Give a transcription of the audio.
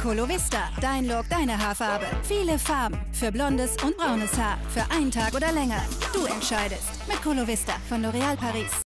Colovista. Dein Look, deine Haarfarbe. Viele Farben. Für blondes und braunes Haar. Für einen Tag oder länger. Du entscheidest. Mit Colovista von L'Oréal Paris.